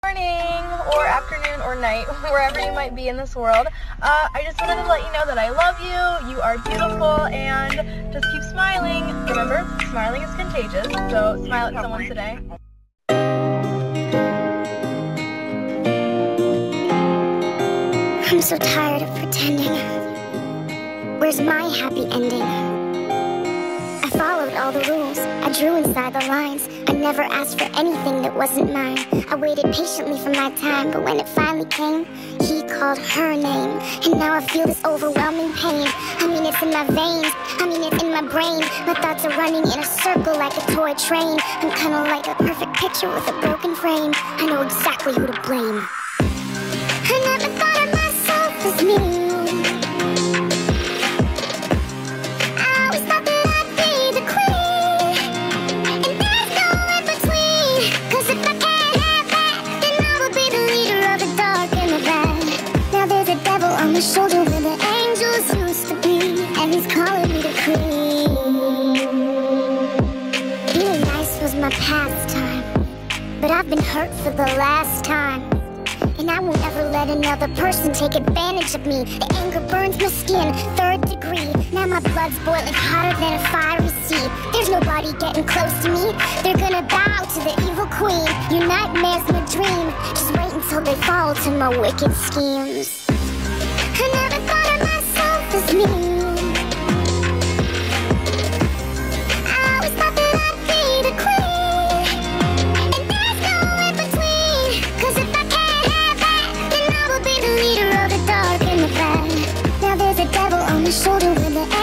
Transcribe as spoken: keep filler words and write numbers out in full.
morning or afternoon or night, wherever you might be in this world. Uh, I just wanted to let you know that I love you, you are beautiful, and just keep smiling. Remember, smiling is contagious, so smile at someone today. I'm so tired of pretending. Where's my happy ending? I followed all the rules, I drew inside the lines. I never asked for anything that wasn't mine. I waited patiently for my time, but when it finally came, he called her name. And now I feel this overwhelming pain. I mean, it's in my veins, I mean, it's in my brain. My thoughts are running in a circle like a toy train. I'm kinda like a perfect picture with a broken frame. I know exactly who to blame. I never thought of myself as me. On the shoulder where the angels used to be, and he's calling me to cream. Being nice was my pastime, but I've been hurt for the last time. And I won't ever let another person take advantage of me. The anger burns my skin, third degree. Now my blood's boiling hotter than a fiery sea. There's nobody getting close to me. They're gonna bow to the evil queen. Your nightmare's my dream. Just wait until they fall to my wicked schemes. I never thought of myself as me. I always thought that I'd be the queen, and there's no in between. Cause if I can't have that, then I will be the leader of the dark and the bad. Now there's a devil on the shoulder with the